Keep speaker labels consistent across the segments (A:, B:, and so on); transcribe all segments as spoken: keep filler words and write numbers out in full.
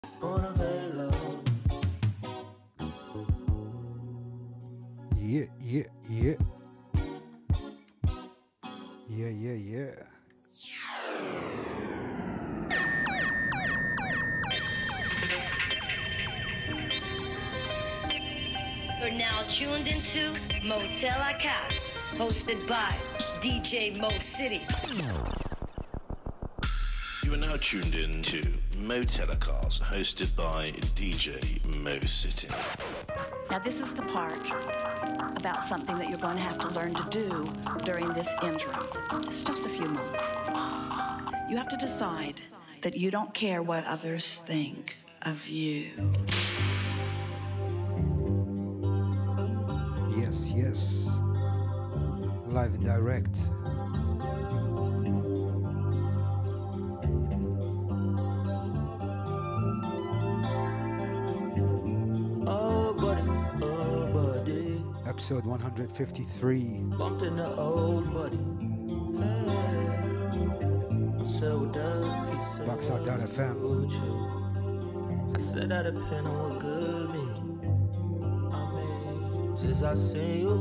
A: Wanna lay low.
B: Yeah, yeah, yeah. Yeah, yeah, yeah.
C: You're now tuned into Motella Cast, hosted by D J Mo City.
D: You are now tuned in to Motella Cast, hosted by D J Mo City.
E: Now this is the part about something that you're going to have to learn to do during this interim. It's just a few months. You have to decide that you don't care what others think of you.
B: Yes, yes. Live and direct.
A: Oh, buddy, oh, buddy.
B: Episode one fifty-three.
A: Bumped in the old buddy. Hey. I said, what up? He said,
B: Box Out dot F M.
A: what you? I said, I depend on what good mean. I mean, since I seen you,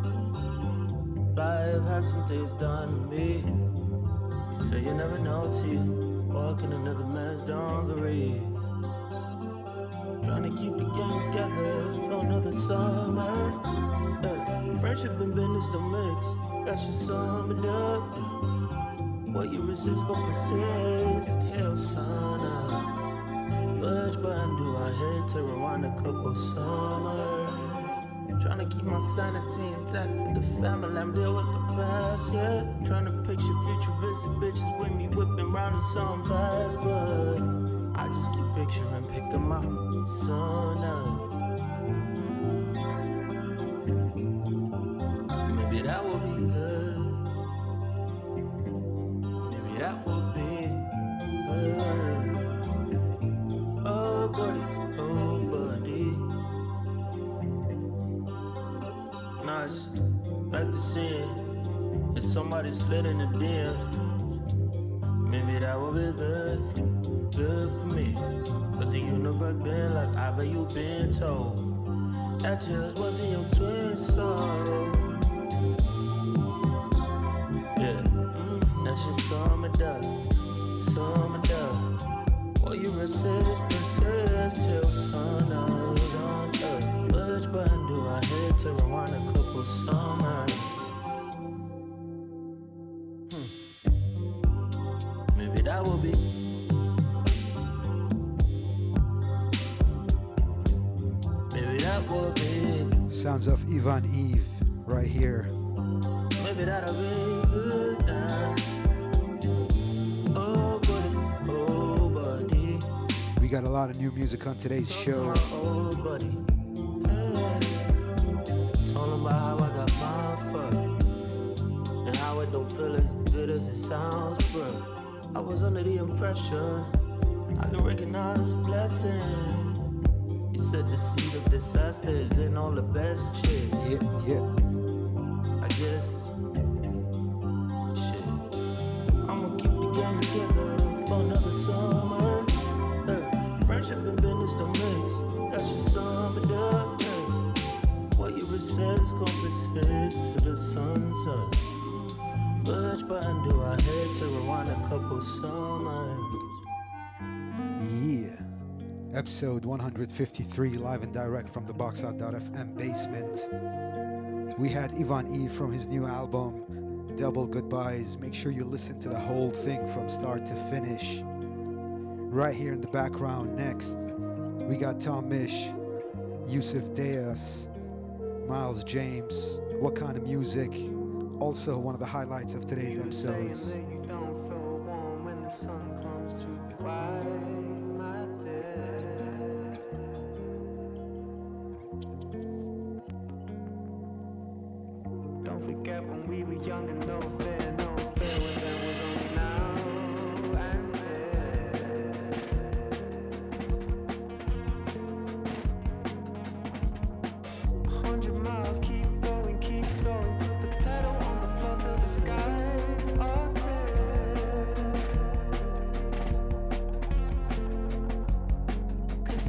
A: life has some things done to me. You say you never know till you walk in another man's dungarees. Trying to keep the gang together for another summer. Uh, friendship and business don't mix. That's just sum it up. What you resist gon' persist till sun up. Which button do I hit to rewind a couple summers? Trying to keep my sanity intact for the family. I'm dealing with the past, yeah. Trying to picture futuristic bitches with me whipping round in some fast, but I just keep picturing picking my son up. Maybe that would be good. Maybe that would be good. Oh, buddy, oh, buddy. Nice. Back to seeing if somebody slid in the D Ms. Maybe that would be good. Good for me, cause the universe been like I've you been told. That just wasn't your twin soul. Yeah, mm, that's just some it does, some it does. What you resist, persist till sun up, sun up. Which button do I hit to rewind a couple summers? Hmm. Maybe that will be.
B: Sounds of Ivan Eve right here.
A: Maybe that'll be good now. Oh, buddy, oh, buddy.
B: We got a lot of new music on today's show.
A: Oh, buddy. Hey. Told him about how I got my fuck and how it don't feel as good as it sounds, bro. I was under the impression I can recognize blessings. You said the seed of disaster is in all the best shit.
B: Yeah, yeah.
A: I guess, shit. I'ma keep the game together for another summer. Hey, friendship and business don't mix. That's just sum it up. Hey, what you resist gon' persist till the sun's up. Which button do I hit to rewind a couple summers?
B: Yeah. Episode one fifty-three, live and direct from the Box Out dot F M basement. We had Ivan Eve from his new album, Double Goodbyes. Make sure you listen to the whole thing from start to finish. Right here in the background next, we got Tom Misch, Yusuf Diaz, Miles James, What Kind of Music. Also one of the highlights of today's episodes.
F: You don't feel warm when the sun comes to rise. Forget when we were young and no fear, no fear when there was only now and then. A hundred miles, keep going, keep going. Put the pedal on the floor till the skies are clear.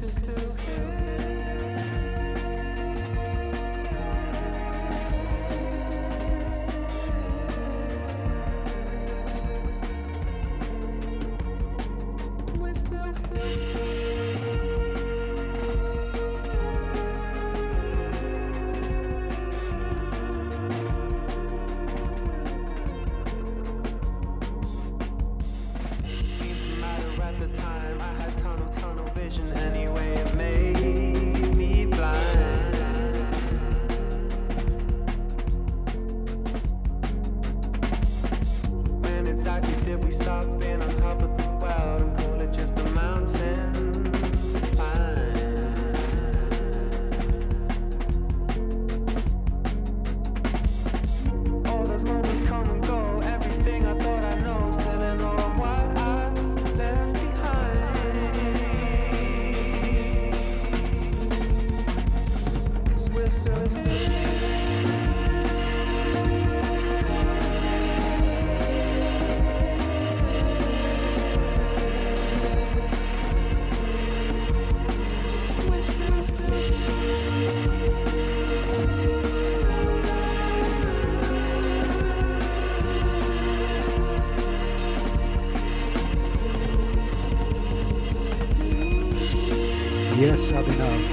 B: Yes, Abhinav.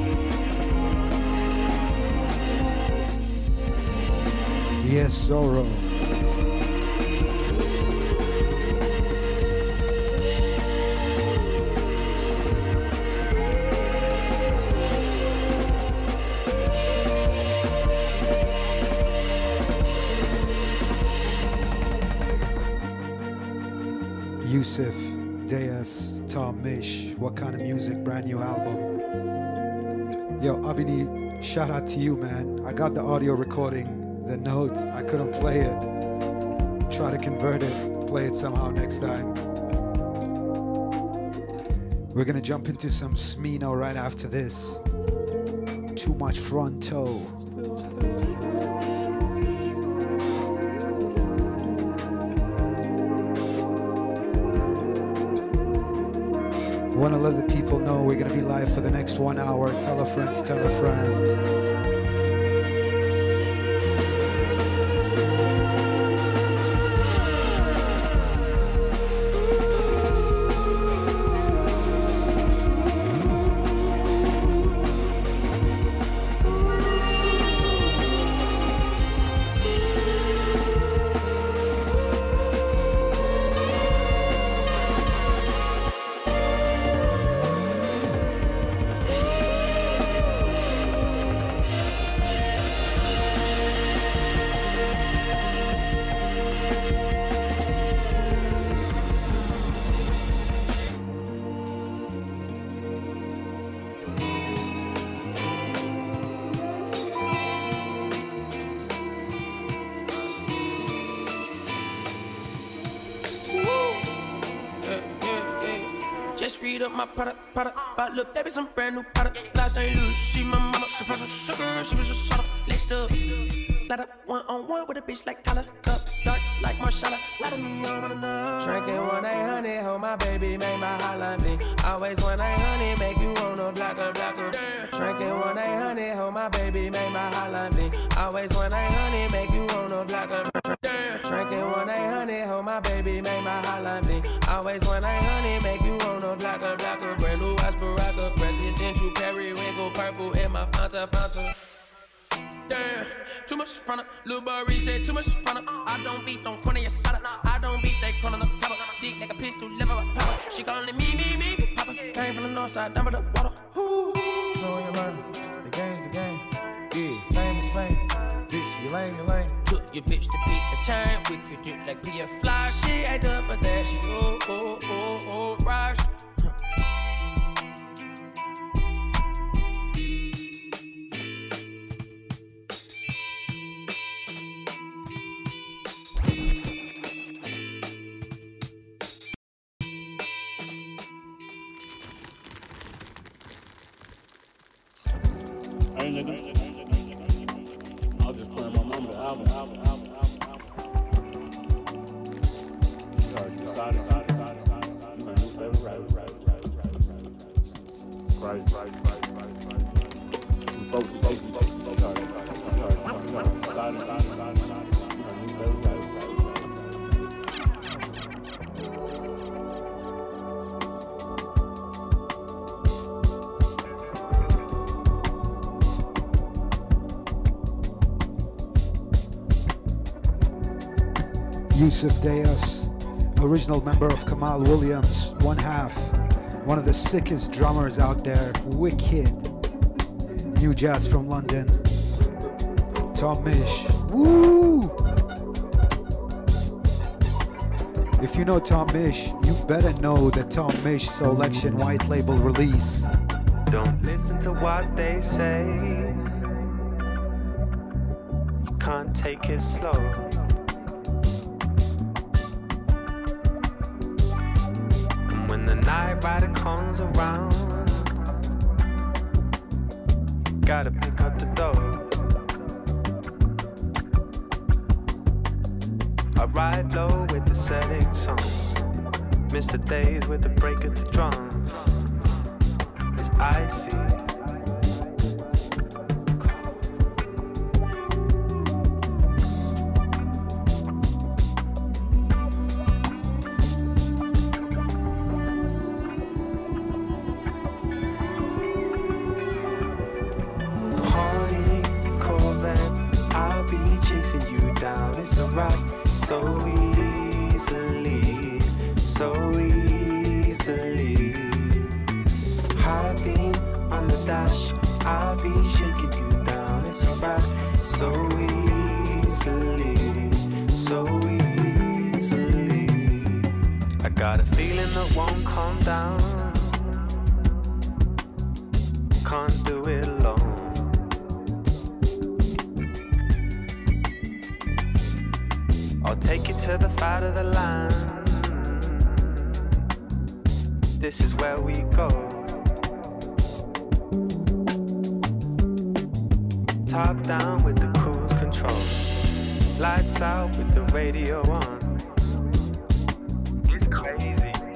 B: Yes, Zorro. Yusuf, Deas, Tom Mish, What Kind of Music, brand new album. Yo, Abhini, shout out to you, man. I got the audio recording, the notes, I couldn't play it. Try to convert it, play it somehow next time. We're gonna jump into some Smino right after this. Too Much Fronto. Want to let the people know we're going to be live for the next one hour. Tell a friend to tell a friend.
G: My product, product, but look, baby, some brand new product. Last Saint Louis, see my mama, surprise her sugar, she was just sort of flexed up. Flat up one on one with a bitch like Tyler, cup dark like Marshala. Let me on on enough. Drinking one eight hundred, hold my baby, make my hotline bling. Always one eight hundred, make you wanna block her, block her. Drinking one eight hundred, hold my baby, make my hotline bling. Always one eight hundred, make you wanna block her. Drinking one eight hundred, hold my baby, make my hotline bling. Always one eight hundred, make you wanna block her, block her. Brand new watch, Baraka, presidential, periwinkle, purple in my Fanta, Fanta. Damn, too much front up. Lil Barry said too much front up. I don't beat, don't corner your side up. I don't beat, they corner the cover. Dick like a pistol, liver a pop. She calling me, me, me, me, papa. Came from the north side, down by the water. Ooh.
H: So you learn, the game's the game. Yeah, fame is fame. Bitch, you lame, you lame.
G: Took your bitch to beat the chain. We could do like P F Fly. She ain't up as that. She oh, oh, oh, oh, rush.
I: I'll just play my mama the album, album, album, album, album. You already decided, decided, decided, decided. My new favorite rapper, rapper, rapper, rapper, rapper. right, right, right, right, right. We both, we both, we both, we both, sorry, sorry, sorry, sorry, sorry, sorry, sorry, sorry, you know, you very right, right, right.
B: Yusuf Deas, original member of Kamal Williams, one half, one of the sickest drummers out there, wicked. New jazz from London. Tom Misch, woo! If you know Tom Misch, you better know the Tom Misch Selection white label release.
J: Don't listen to what they say. You can't take it slow. Night rider comes around, gotta pick up the dough. I ride low with the setting sun, miss the days with the break of the drums. It's icy. So easily, so easily. Hopping on the dash, I'll be shaking you down. It's a wrap. So easily, so easily. I got a feeling that won't calm down. Can't do it alone. I'll take you to the fat of the land. This is where we go. Top down with the cruise control. Lights out with the radio on. It's crazy.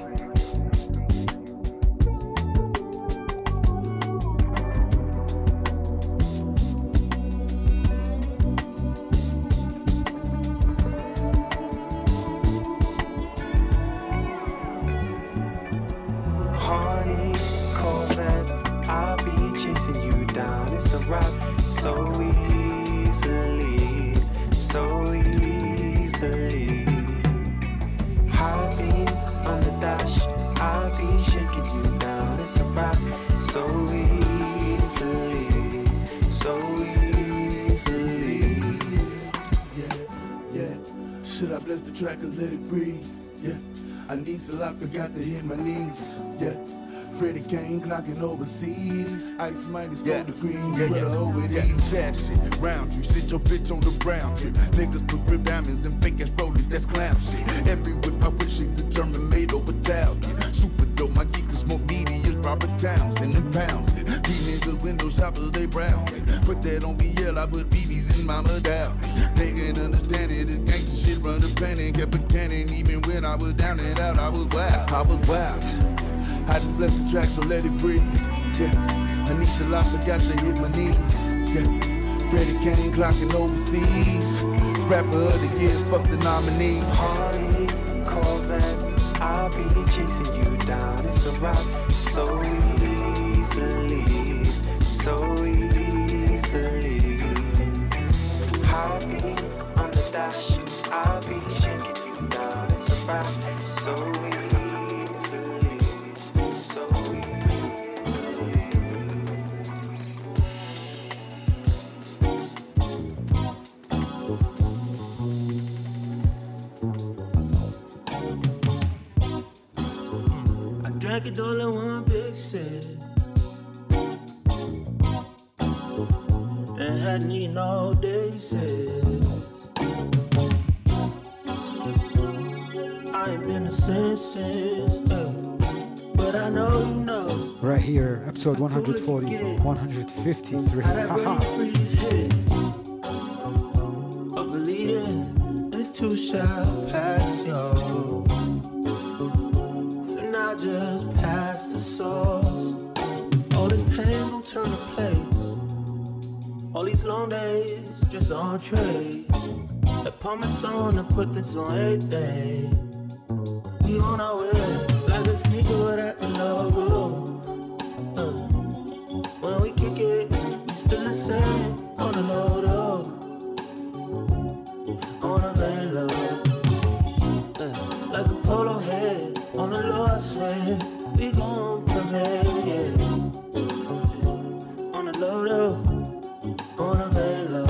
J: So easily, so easily. Hopping on the dash, I'll be shaking you down. It's a wrap. So easily, so easily.
K: Yeah, yeah. Should I bless the track or let it breathe? Yeah. I need some, I forgot to hit my knees. Yeah. Freddie Kane clocking overseas. Ice minus four
L: yeah.
K: degrees.
L: Yeah, yeah.
K: Over
L: yeah. Jab shit, round tree. Sit your bitch on the brown trip. Niggas put rib diamonds and fake ass rollies. That's clown shit. Every whip I wish it the German made over Italian. Super dope, my geekers more meaty as Robert Townsend and pounds it. These niggas window shoppers, they browse it. Put that on B L, I put B Bs in my medallion. They can understand it. This gangsta shit run the planet. Kept a cannon even when I was down and out. I was wild, I was wild. I just bless the track, so let it breathe. Yeah, I need a lot, forgot to hit my knees. Yeah, Freddie Kane clocking overseas. Rapper of the year, fuck the nominee.
J: Harley, Corvette, I'll be chasing you down. It's a wrap. So easily, so easily. Hopping on the dash, I'll be shaking you down. It's a wrap. So easily.
A: Drank it all in one big sip and hadn't eaten all day since. I ain't been the same since, uh, but I know you know.
B: Right here, episode one forty, one fifty-three. Haha.
A: But believe it, this too shall pass, yo. For now, just pass the sauce. Oh, turn to place. All these long days just on trade. I promise on to put this on every day. We on our way, like a sneaker without the logo. Uh, when we kick it, we still the same on the low though. On the very low. Uh, like a polo head, on the low I swear. We gon' prevail, yeah. On the low though, on the very low.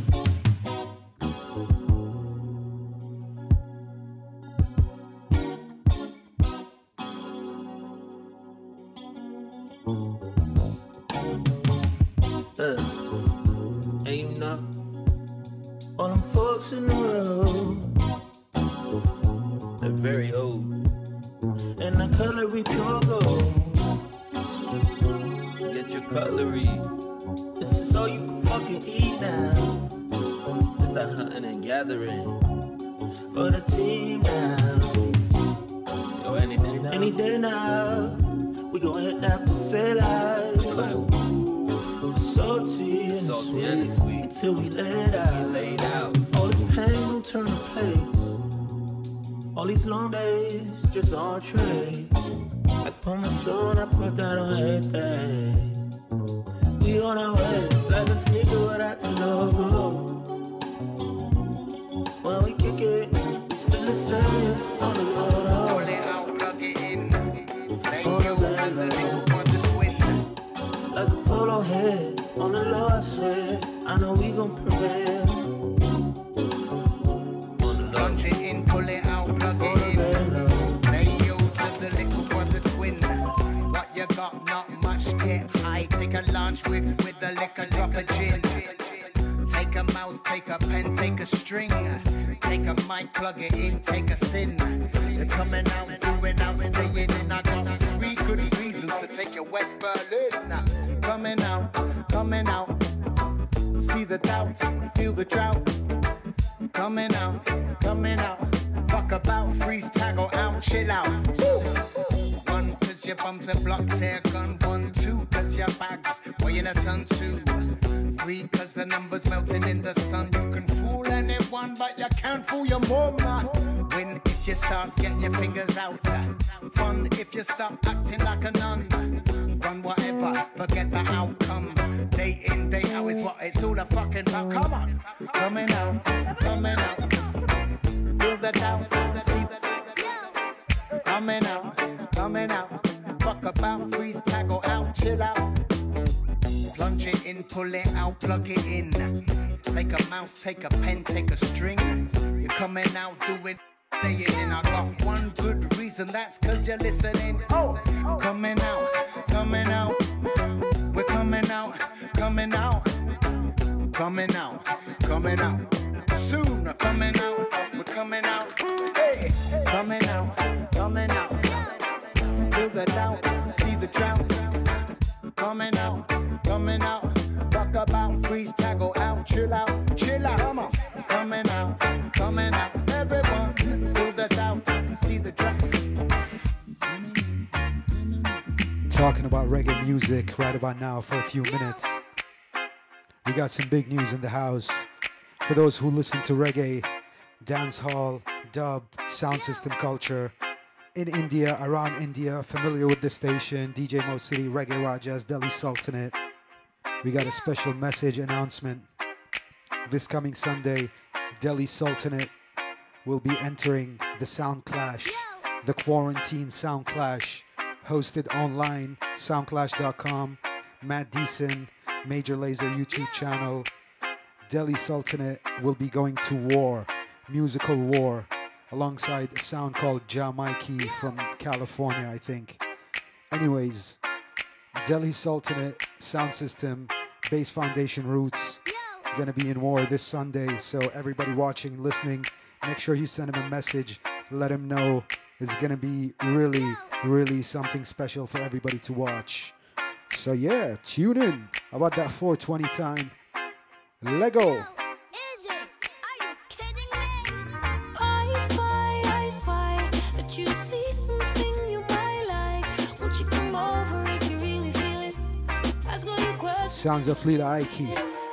A: Uh, and you know, all them folks in the road, they're very old, and the cutlery pure gold. Get your cutlery. This is all you can fucking eat now. It's a hunting and gathering for the team now. Yo, any day now, any day now, we gon' hit that buffet life. Like, salty and salty and sweet until we laid out. laid out. All this pain gon' turn to place. All these long days just on trade. I put my son, I put that on everything. We on our way, like a sneaker without the logo. When we kick it, we still the same on the road. Pull it out, plug it in. Say you the little one to win. Like a polo head, on the low I swear. I know we gon' prevail.
M: Plunge it in, pull it out, plug it in. Say you to the little one to win. What you got, not much, get high. Take a lunch with, with the liquor, drop a gin. Take a mouse, take a pen, take a string. Take a mic, plug it in, take a sin. You're coming out, doing out, staying in. I got three good reasons to take you West Berlin. Coming out, coming out. See the doubt, feel the drought. Coming out, coming out. Fuck about, freeze, tag or out, chill out. One, cause your bums are blocked, tear gun. One, two, cause your bags weighing a ton. Two, three, cause the numbers melting in the sun. You can fool anyone, but you can't fool your mom. Win if you start getting your fingers out. Fun if you stop acting like a nun. Run whatever, forget the outcome. Day in, day out is what it's all a fucking about. Come on, coming out, coming out. Feel the doubt, see the coming out, coming out. Fuck about, freeze, tag or out, chill out. Plunge it in, pull it out, plug it in. Take a mouse, take a pen, take a string. You're coming out, doing, staying in. I got one good reason, that's cause you're listening. Oh, coming out, coming out. We're coming out, coming out. Coming out, coming out. Soon, coming out, we're coming out. Hey, coming out, coming out. Feel the doubt, see the drought. Coming out, coming out. Fuck about, freeze, tag or out, chill out, chill out. Come on, coming out, coming out. Everyone, feel the doubt, see the drought.
B: Talking about reggae music right about now for a few minutes. We got some big news in the house. For those who listen to reggae, dancehall, dub, sound system culture, in India, around India, familiar with the station, D J Mo City, Reggae Rajas, Delhi Sultanate. We got a special message announcement. This coming Sunday, Delhi Sultanate will be entering the Sound Clash, the Quarantine Sound Clash, hosted online, soundclash dot com, Matt Deason, Major Lazer YouTube channel. Delhi Sultanate will be going to war, musical war, alongside a sound called Ja Mikey from California, I think. Anyways, Delhi Sultanate sound system, Bass Foundation Roots, gonna be in war this Sunday. So everybody watching, listening, make sure you send him a message. Let him know it's gonna be really, really something special for everybody to watch. So yeah, tune in. How about that four twenty time? Lego.
N: Won't you come over if you really feel it? Ask all your
B: Sounds of Lila Ike.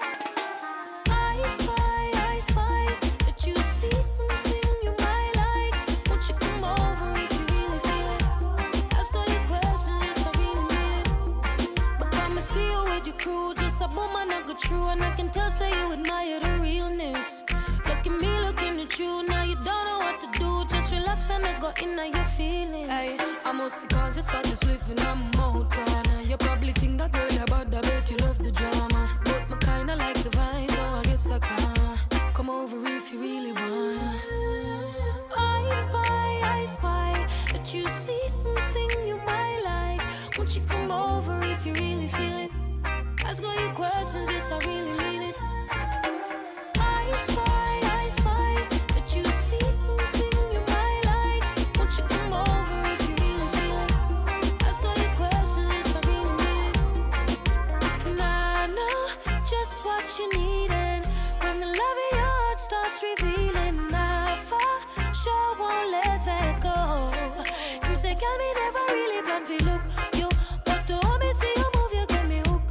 N: True, and I can tell, say you admire the realness. Look at me, looking at you. Now you don't know what to do. Just relax and I got in your feelings. Ay, I'm mostly conscious about the swift and I'm out corner. You probably think that girl about that, bet you love the drama. But me kinda like the vibe, so I guess I can. Come over if you really wanna. I spy, I spy that you see something you might like. Won't you come over if you really feel it? Ask all your questions, yes, I really mean it. I spy, I spy that you see something you might like. Won't you come over if you really feel it? Ask all your questions, yes, I really mean it. Nah, I know just what you need, and when the love in your heart starts revealing, I for sure won't let that go. You say, girl, me never really plan to look you, but to hold me, see you move, you get me hooked.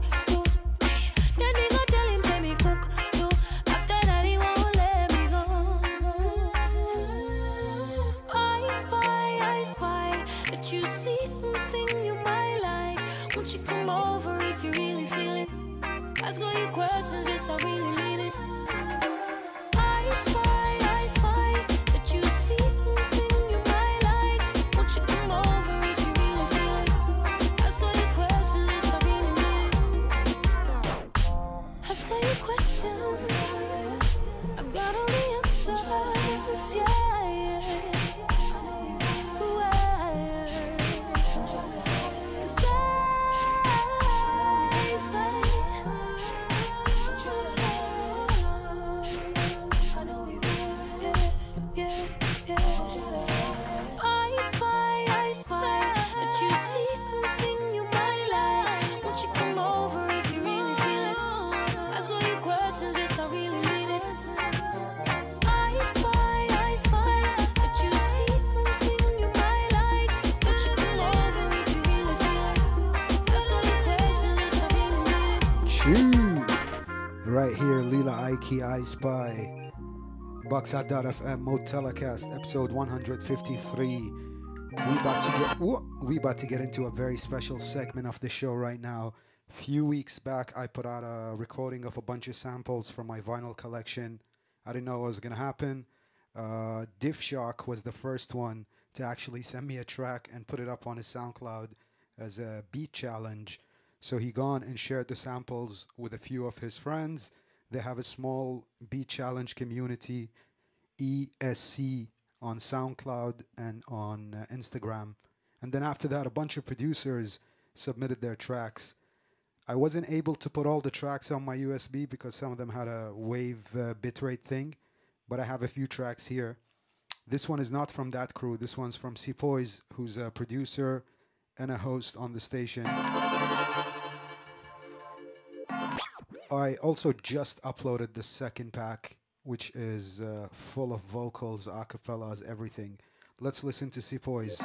N: You see something you might like. Won't you come over if you really feel it? Ask all your questions, yes, I really mean it. I spy, I spy that you see something you might like. Won't you come over if you really feel it? Ask all your questions, yes, I really mean it. Ask all your questions. I've got all the answers, yeah.
B: Right here, Lila Ike, I Spy. Boxout dot F M, Motelecast, episode one hundred fifty-three. We about to get whoop, we about to get into a very special segment of the show right now. A few weeks back, I put out a recording of a bunch of samples from my vinyl collection. I didn't know what was gonna happen. Uh, Diff Shock was the first one to actually send me a track and put it up on his SoundCloud as a beat challenge. So he gone and shared the samples with a few of his friends. They have a small beat challenge community, E S C, on SoundCloud and on uh, Instagram. And then after that, a bunch of producers submitted their tracks. I wasn't able to put all the tracks on my U S B because some of them had a wave uh, bitrate thing, but I have a few tracks here. This one is not from that crew. This one's from Sepoys, who's a producer and a host on the station. I also just uploaded the second pack, which is uh, full of vocals, acapellas, everything. Let's listen to Sepoys.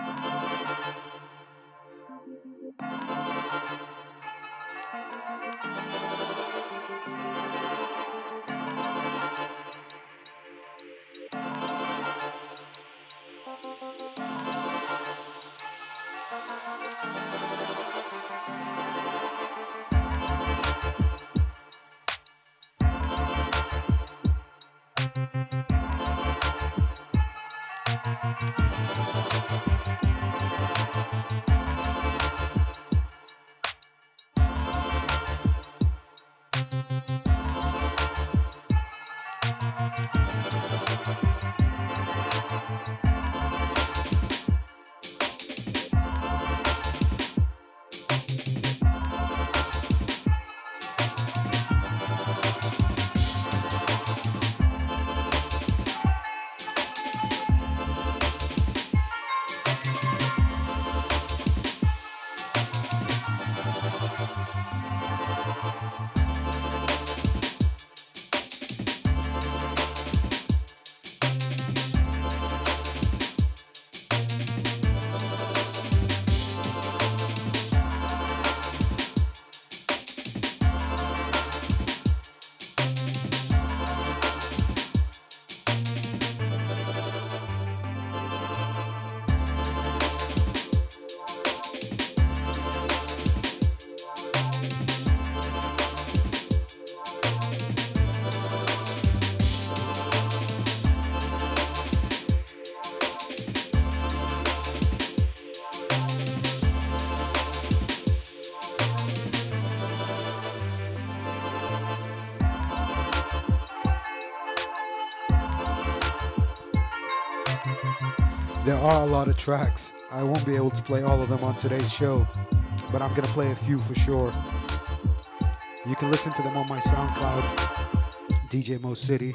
B: There are a lot of tracks. I won't be able to play all of them on today's show, but I'm gonna play a few for sure. You can listen to them on my SoundCloud, D J Mo City.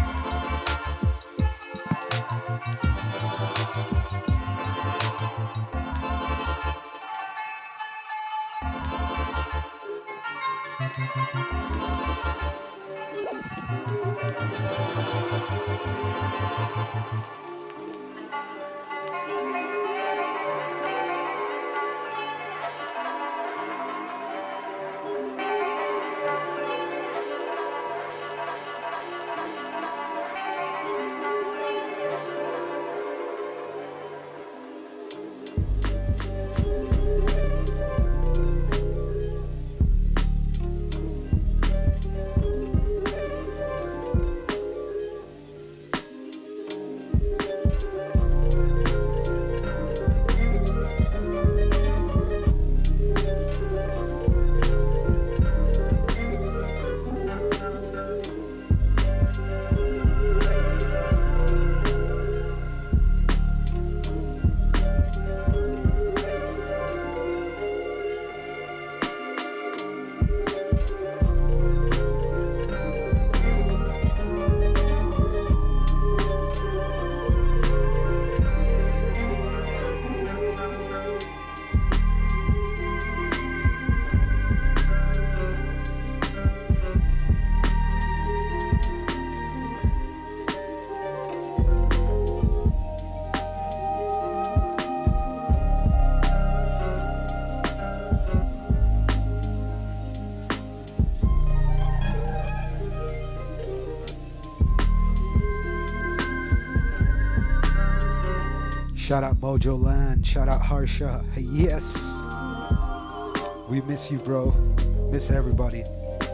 B: Shout out Mojo Land, shout out Harsha. Hey, yes. We miss you, bro. Miss everybody.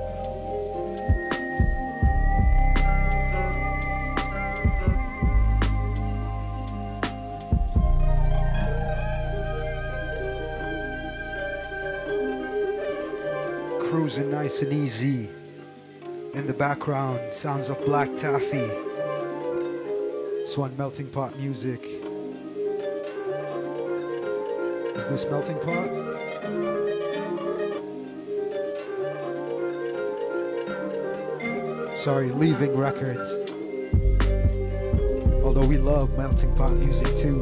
B: Cruising nice and easy. In the background, sounds of Black Taffy. Swan Melting Pot music. Is this Melting Pot? Sorry, Leaving Records. Although we love Melting Pot music too.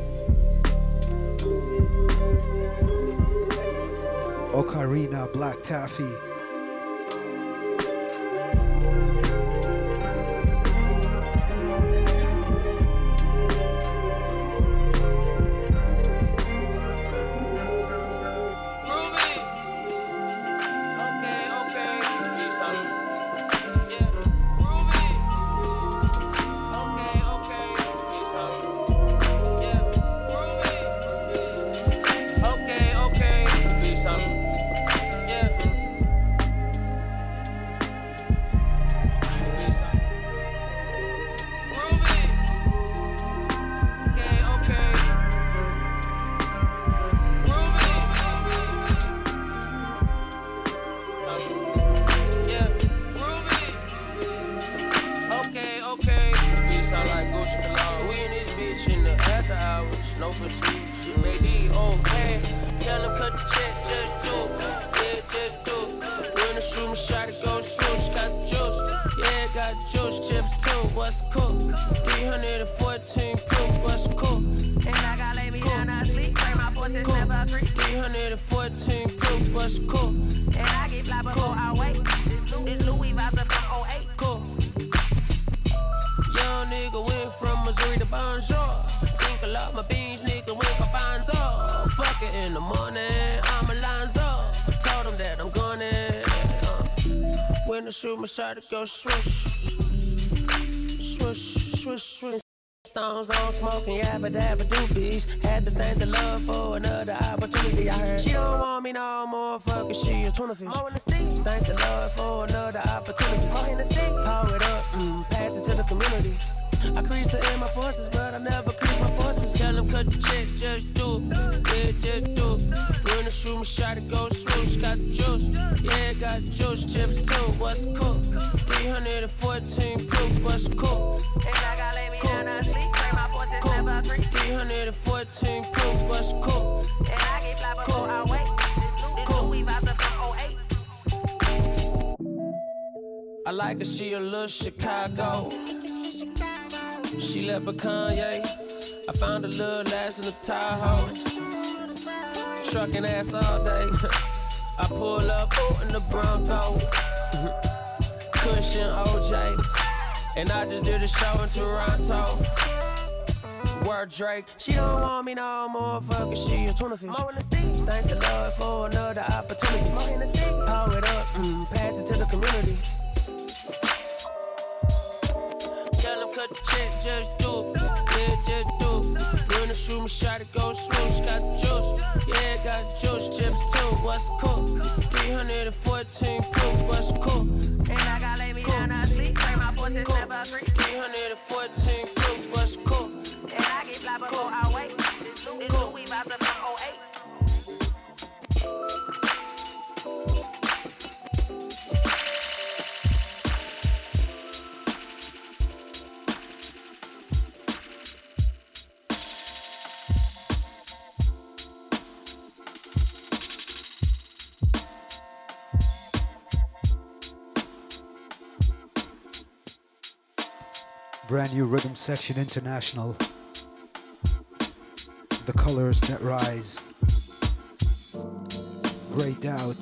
B: Ocarina, Black Taffy.
G: Shoot my shot to go swoosh, swoosh, swoosh, swoosh. Stones on smoking, yabba dabba doobies. Had to thank the love for another opportunity. I heard she don't want me no more, fucking she a tuna fish. Thank the Lord for another opportunity. Power it up, mm, pass it to the community. I crease to end my forces, but I never crease my forces. Tell them cut the check, just do it. Yeah, just do it. When I shoot my shot, it goes swoosh. Got the juice, yeah, got the juice. Chips too, what's cool? three hundred fourteen proof, what's cool? And I got lay me down, I sleep, pray my forces. cool? three hundred fourteen proof, what's cool? And I get fly before I wait. This new we about to from oh eight. I like her, she a little Chicago. She left with Kanye. I found a little ass in the Tahoe. Trucking ass all day. I pull up in the Bronco. Cushion O J. And I just did a show in Toronto. Word Drake. She don't want me no more, fucking she a tuna fish. Thank the Lord for another opportunity. Hold it up, mm, pass it to the community. Tell them cut the check, just do it. Yeah, just do it. Run the shoe, my shot it, go swoosh. Got the juice, yeah, got the juice. Chips too, what's cool? three hundred fourteen proof, what's cool? And I got lay me down, I sleep. Play my forces, never free. three hundred fourteen proof, what's cool? And I get fly before I wait. This new, this new we about to from oh eight.
B: Brand new Rhythm Section International. The Colors That Rise. Grayed Out.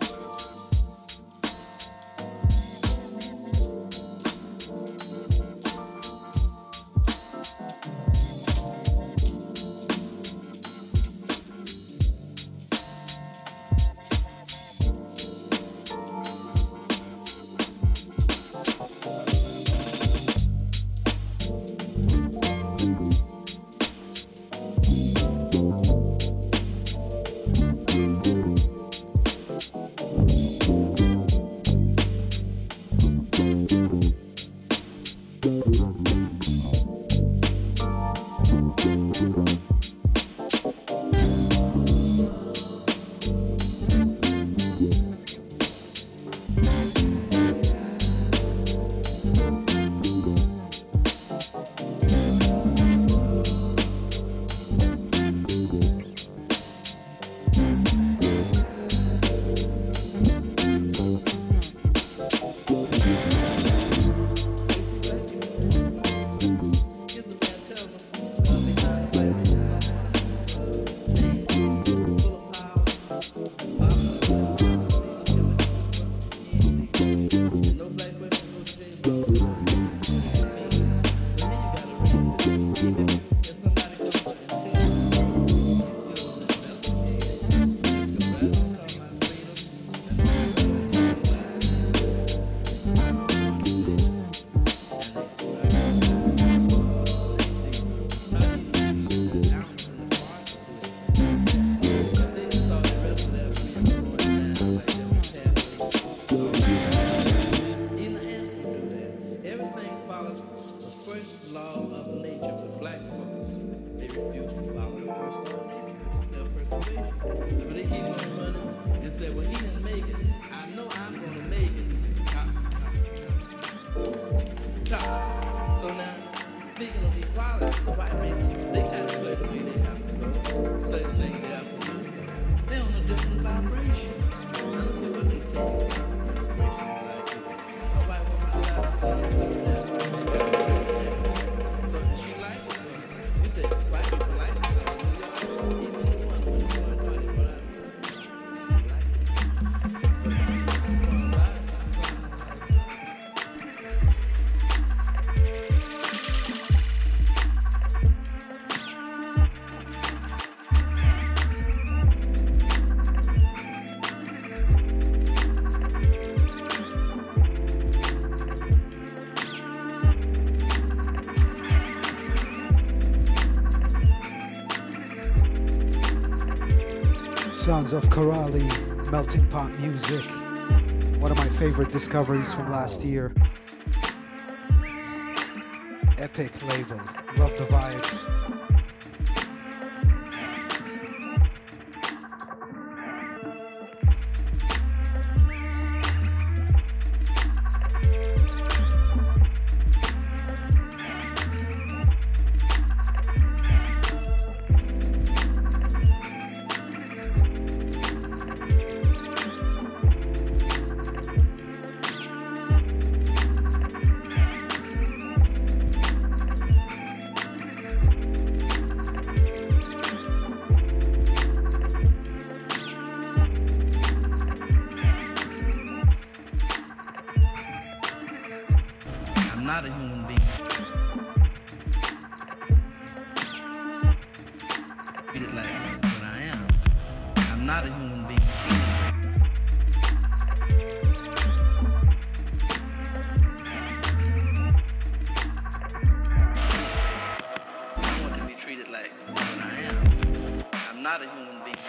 B: Sounds of Karali, Melting Pot Music. One of my favorite discoveries from last year. Epic label. Love the vibes.
O: I'm not a human being. Treat it like what I am. I'm not a human being. I want to be treated like what I am. I'm not a human being.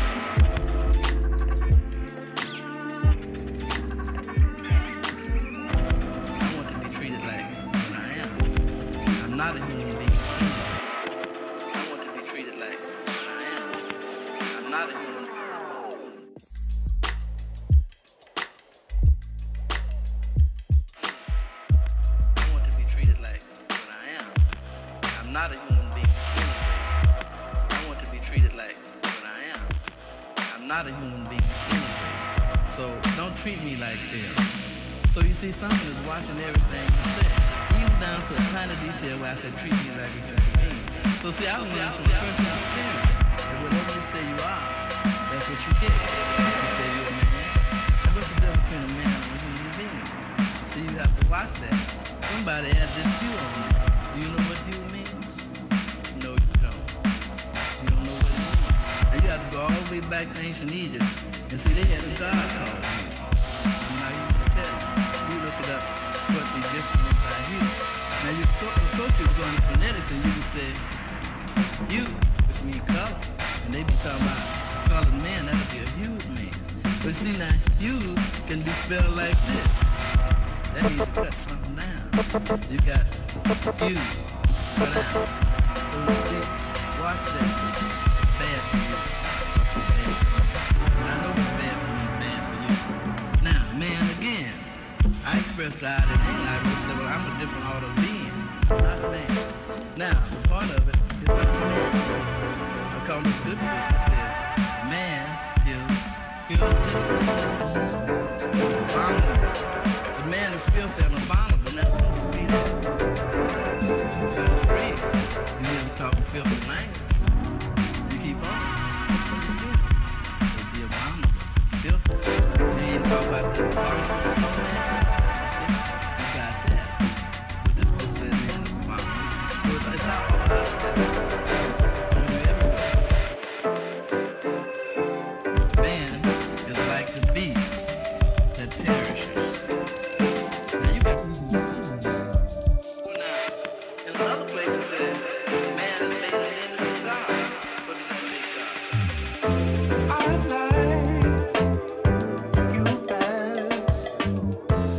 O: I want to be treated like what I am. I'm not a human being. I want to be treated like what I am. I'm not a human being. I want to be treated like what I am. I'm not a human being. I want to be treated like what I am. I'm not a human being. So don't treat me like this. So you see, someone is watching everything you say, even down to a tiny detail where I said treat me like a human being. So see, I was learning from personal experience that whatever you say you are, that's what you get. You say you're a man. And what's the difference between a man and a human being? So you have to watch that. Somebody had this hue on you. Do you know what hue means? No, you don't. You don't know what it means. And you have to go all the way back to ancient Egypt and see they had a god called hue. I'm not even going to tell you. You look it up, what the Egyptians meant by hue. Now you, of course you're going to phonetics and you can say hue, which means color. And they be talking about colored man, that would be a hued man. But see now, hue can be spelled like this. That means cut something down. You got hue, cut out. So you see, watch that. It's bad for you. It's bad for you. I know it's bad for me, it's bad for you. Now, man, again, I express God in any language, so well, I'm a different order of being, not a man. Now, the part of it is what the man says. I call this good book that says, man is filthy, abominable. The man is filthy and abominable. Now, what's the reason? That's free. You never talk in filthy language. You keep on. What is it? It'd be abominable, filthy. You ain't talk about the abominable snowman. You got that. But this book says man is abominable. So it's, it's all about that. Man is like the beast that perishes. Now you got well, now, in another place it says, man is made in the image of God. What does that make God?
F: I like you best.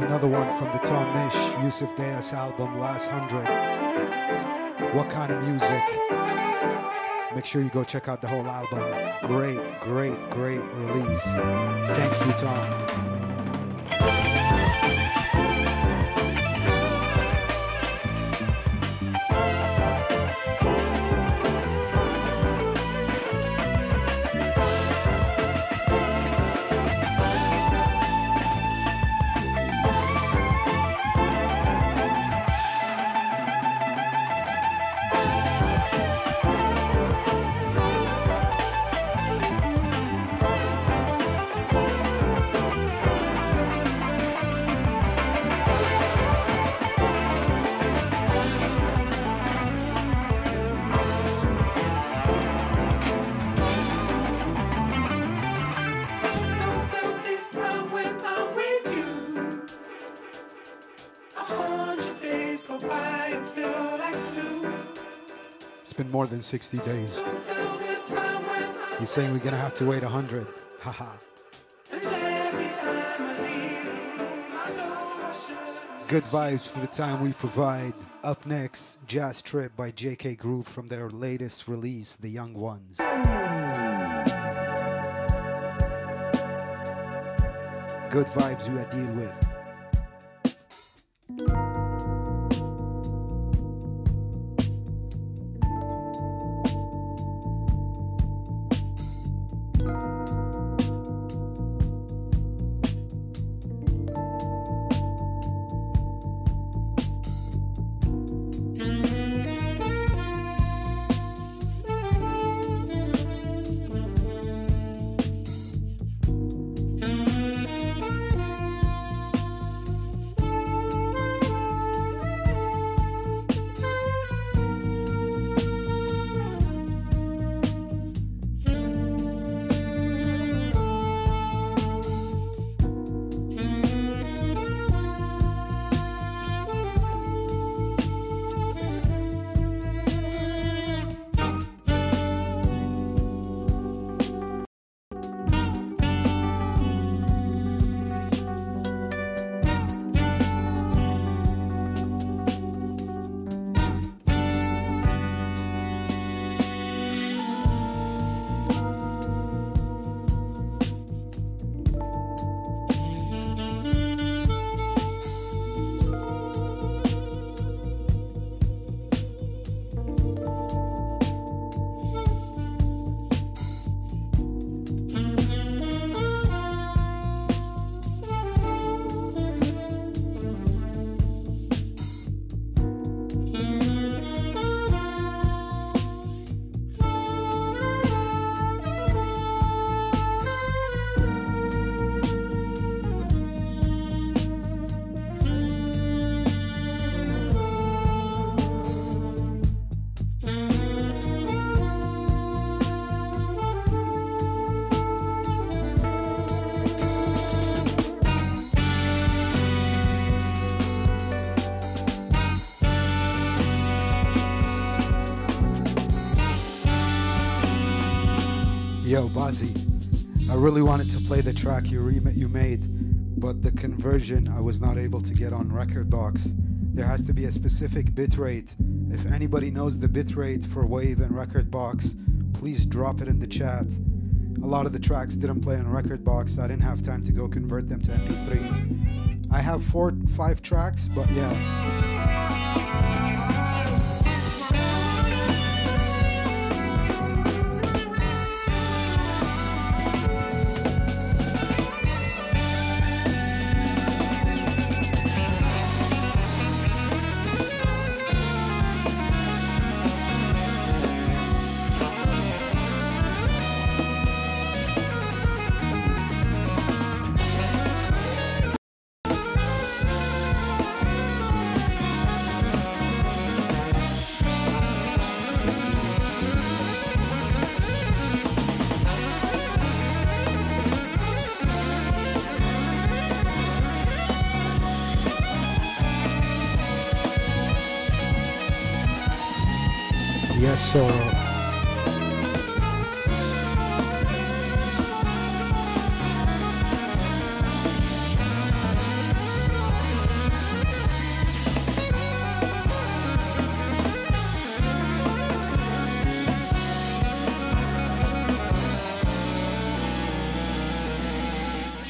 B: Another one from the Tom Misch, Yusuf Deas album, Last Hundred. What Kind of Music? Make sure you go check out the whole album. Great, great, great release. Thank you, Tom. More than sixty days. He's saying we're gonna have to wait a hundred. Haha. Good vibes for the time we provide. Up next, Jazz Trip by J K Group from their latest release, The Young Ones. Good vibes we are deal with. Yo, Bazzi, I really wanted to play the track you, re- you made, but the conversion I was not able to get on Rekordbox. There has to be a specific bitrate. If anybody knows the bitrate for Wave and Rekordbox, please drop it in the chat. A lot of the tracks didn't play on Rekordbox, so I didn't have time to go convert them to M P three. I have four, five tracks, but yeah. Yes, sir.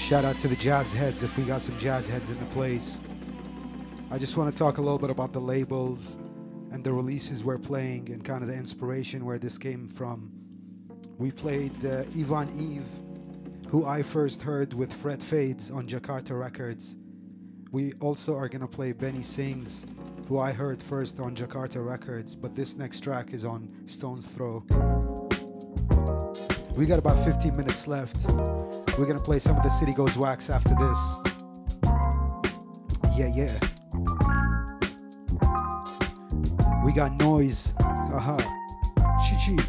B: Shout out to the jazz heads if we got some jazz heads in the place. I just want to talk a little bit about the labels and the releases we're playing and kind of the inspiration where this came from. We played uh, Ivan Eve, who I first heard with Fred Fades on Jakarta Records. We also are going to play Benny Sings, who I heard first on Jakarta Records, but this next track is on Stone's Throw. We got about fifteen minutes left. We're going to play some of the City Goes Wax after this. Yeah, yeah. We got Noise. Haha. Chi-chi.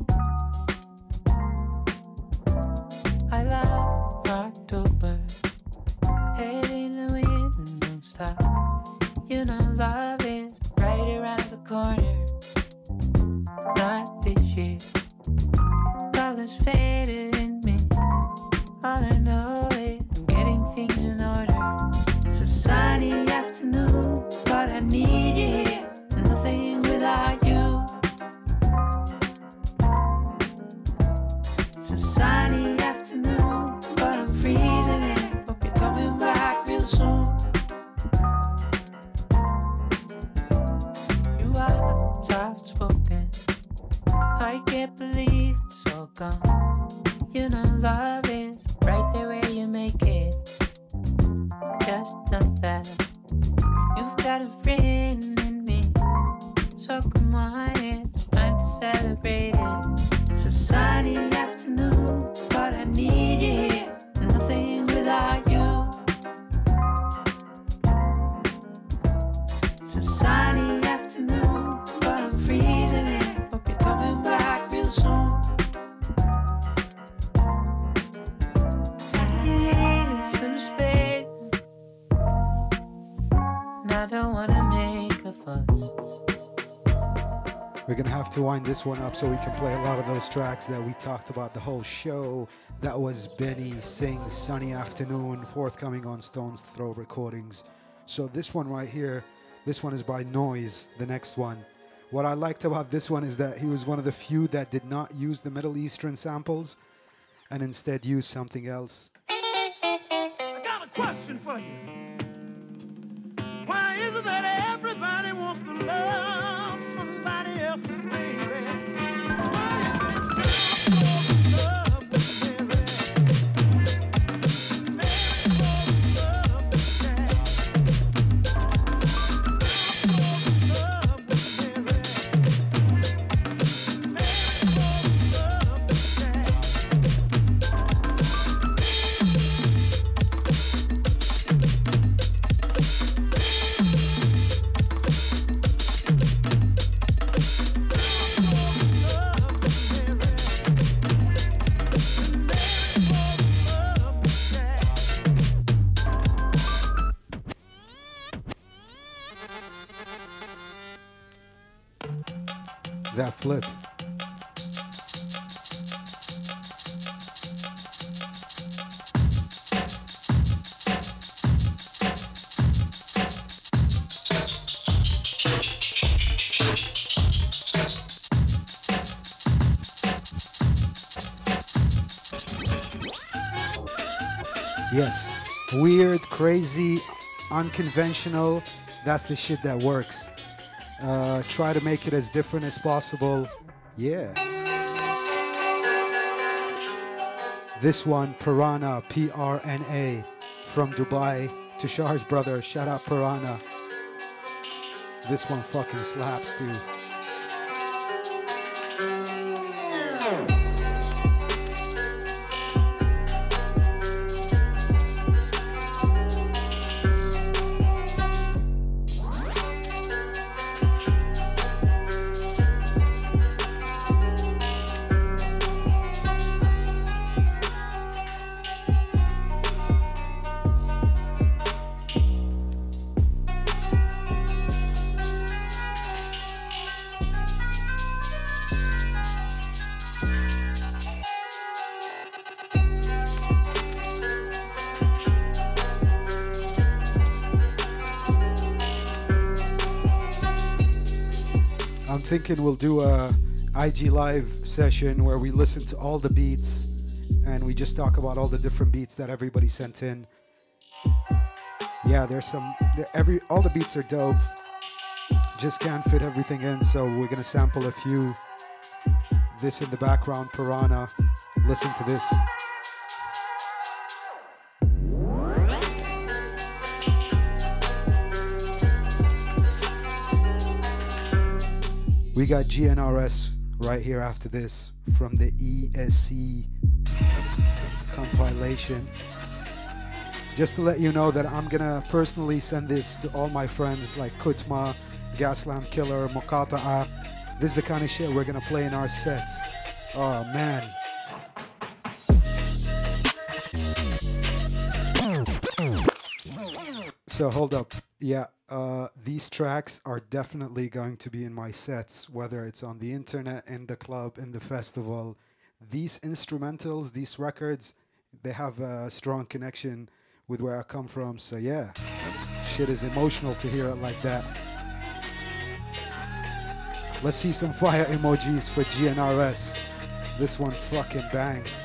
P: I love October. Head in the wind and don't stop. You know love is right around the corner. Not this year. Colors faded in me. All I know is I'm getting things in order. It's a sunny afternoon, but I need you here. Nothing without you. It's a sunny afternoon, but I'm freezing it. Hope you're coming back real soon. You are soft spoken. I can't believe it's all gone. You know love is right there where you make it. Just know that you've got a friend in me. So come on, it's time to celebrate it. It's a sunny afternoon, but I need you here. Nothing without you. It's a sunny afternoon, but I'm freezing it. Hope you're coming back real soon. I don't wanna make a fuss.
B: We're gonna have to wind this one up so we can play a lot of those tracks that we talked about the whole show. That was Benny Sings Sunny Afternoon, forthcoming on Stone's Throw Recordings. So this one right here, this one is by Noise, the next one. What I liked about this one is that he was one of the few that did not use the Middle Eastern samples and instead used something else.
Q: I got a question for you. Why is it that everybody wants to love somebody else's baby? Why is it just love the baby?
B: That flip. Yes, weird, crazy, unconventional. That's the shit that works. Uh, try to make it as different as possible. Yeah. This one, Piranha, P R N A, from Dubai. Tushar's brother, shout out Piranha. This one fucking slaps too. Thinking we'll do a I G live session where we listen to all the beats and we just talk about all the different beats that everybody sent in. Yeah, there's some, every all the beats are dope. Just can't fit everything in, so we're gonna sample a few. This in the background, Piranha. Listen to this. We got G N R S right here after this from the E S C compilation. Just to let you know that I'm gonna personally send this to all my friends like Kutma, Gaslam Killer, Mokata. This is the kind of shit we're gonna play in our sets. Oh man. So hold up. Yeah, uh, these tracks are definitely going to be in my sets, whether it's on the internet, in the club, in the festival. These instrumentals, these records, they have a strong connection with where I come from. So yeah, shit is emotional to hear it like that. Let's see some fire emojis for G N R S. This one fucking bangs.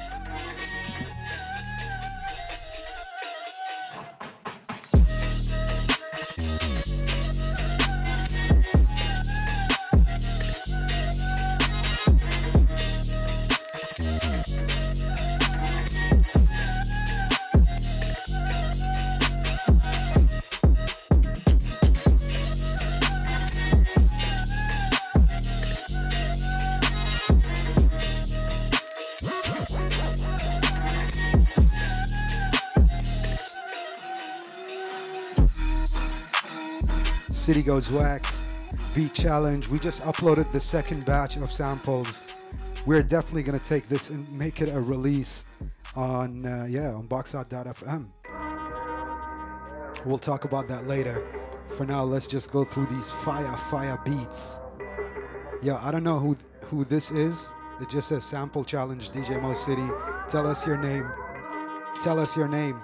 B: City Goes Wax, Beat Challenge. We just uploaded the second batch of samples. We're definitely gonna take this and make it a release on, uh, yeah, on boxout dot f m. We'll talk about that later. For now, let's just go through these fire, fire beats. Yeah, I don't know who who this is. It just says Sample Challenge, D J Mo City. Tell us your name. Tell us your name.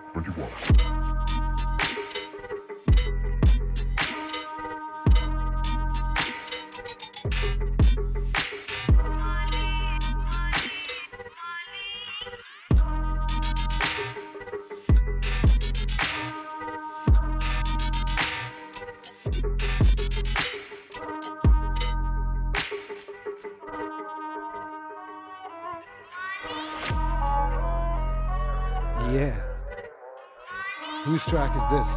B: Yeah. Whose track is this?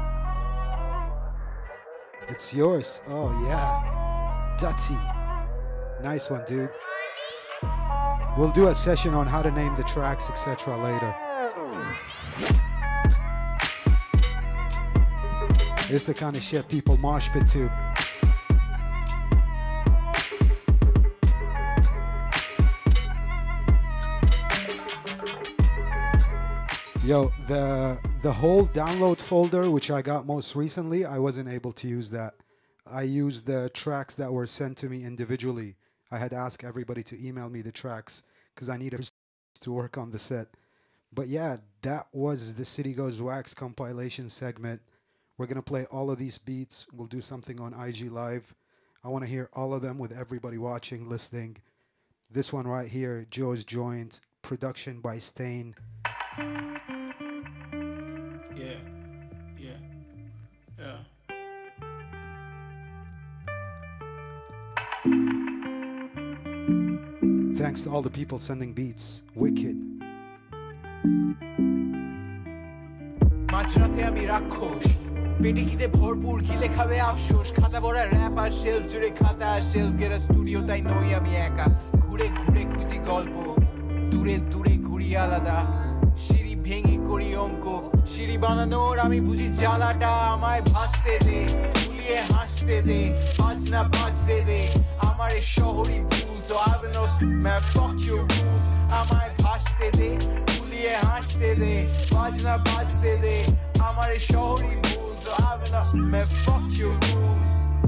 B: It's yours. Oh, yeah. Dutty. Nice one, dude. We'll do a session on how to name the tracks, et cetera later. It's the kind of shit people mosh pit to. Yo, the the whole download folder, which I got most recently, I wasn't able to use that. I used the tracks that were sent to me individually. I had asked everybody to email me the tracks because I needed to work on the set. But yeah, that was the City Goes Wax compilation segment. We're going to play all of these beats. We'll do something on I G Live. I want to hear all of them with everybody watching, listening. This one right here, Joe's Joint, production by Stain.
R: Yeah, yeah, yeah.
B: Thanks to all the people sending beats. Wicked.
S: মাঝরাতে আমি রাক্ষস পেটে খিদে ভরপুর গিলে খাবে আফসোস খাতা ভরা র‍্যাপ আর শেলফ জুড়ে খাতা আর শেলফ গেরা স্টুডিও তাই নই আমি একা ঘুরে ঘুরে খুঁজি গল্প দূরে দূরে ঘুরি আলাদা সিঁড়ি ভেঙে করি অঙ্ক সিঁড়ি বানানোর আমি বুঝি জ্বালাটা আমায় ভাসতে দে ভুলিয়ে হাসতে দে বাজ না বাজতে দে আমার এই শহরই ভুল so I will know man fuck your rules আমায় ভাসতে দে ভুলিয়ে হাসতে দে বাজ না বাজতে দে আমার এই শহরই ভুল so I will know man fuck your rules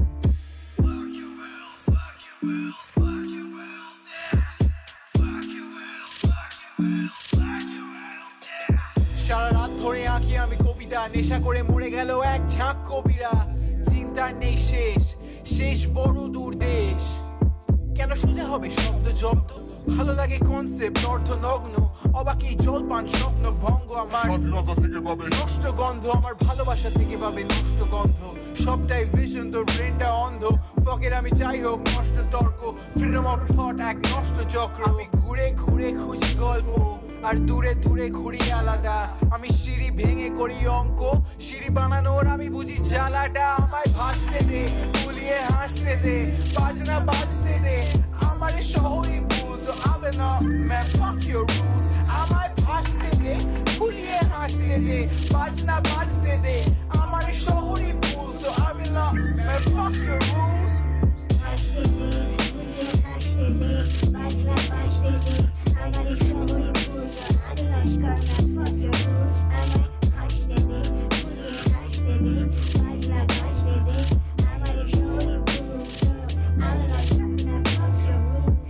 S: সারা রাত ধরে আঁকি আমি কবিতা নেশা করে মরে গেল এক ঝাঁক কবিরা চিন্তা নেই শেষ শেষ বড় দূর দেশ কেন সোজা হবে শব্দ জব্দ ভালো লাগে কনসেপ্ট অর্থ নগ্ন অবাকি জলপান স্বপ্ন ভঙ্গ আমার নষ্ট গন্ধ আমার ভালোবাসা থেকে পাবে নষ্ট গন্ধ সবটাই ভিশন তোর ব্রেনটা অন্ধ ফকের আমি চাই হোক নষ্ট তর্ক ফ্রিডম অফ থট এক নষ্ট চক্র আমি ঘুরে ঘুরে খুঁজি গল্প আর দূরে দূরে ঘুরি আলাদা আমি সিঁড়ি ভেঙে করি অঙ্ক সিঁড়ি বানানোর আমি বুঝি জ্বালাটা আমায় ভাসতে দে ভুলিয়ে হাসতে দে বাজনা বাজতে দে আমার শহরই ভুল তো আবে না ম্যান ফাক ইউর রুলস আমায় ভাসতে দে ভুলিয়ে হাসতে দে বাজনা বাজতে দে আমার শহরই ভুল তো আবে না ম্যান ফাক ইউর রুলস হাসতে দে ভুলিয়ে হাসতে দে বাজনা বাজতে দে আমার শহরই ভুল তো আবে না ম্যান ফাক ইউর রুলস আমায় ভাসতে দে ভুলিয়ে হাসতে দে বাজনা বাজতে দে আমার শহরই ভুল তো আবে না man fuck your rules.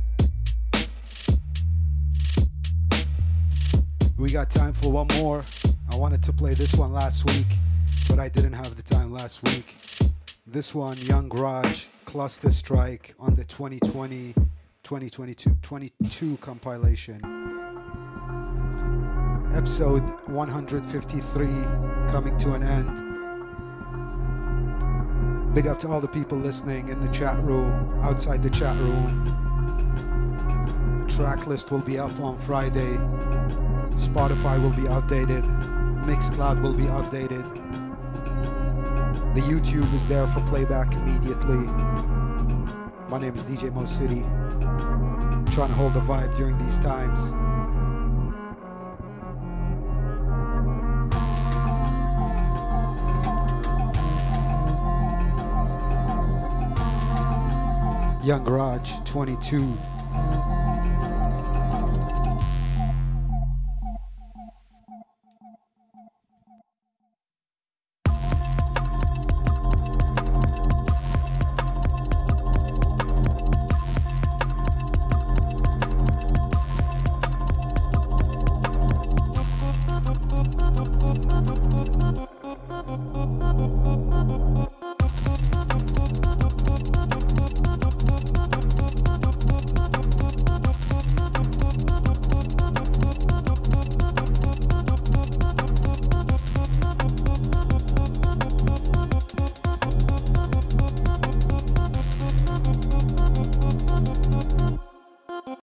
B: We got time for one more. I wanted to play this one last week, but I didn't have the time last week. This one, Young Raj, Cluster Strike on the twenty twenty, twenty twenty-two, twenty-two compilation. Episode one hundred fifty-three coming to an end. Big up to all the people listening in the chat room, outside the chat room. Track list will be up on Friday. Spotify will be updated. Mixcloud will be updated. The YouTube is there for playback immediately. My name is D J Mo City. I'm trying to hold the vibe during these times. Young Raj, twenty-two.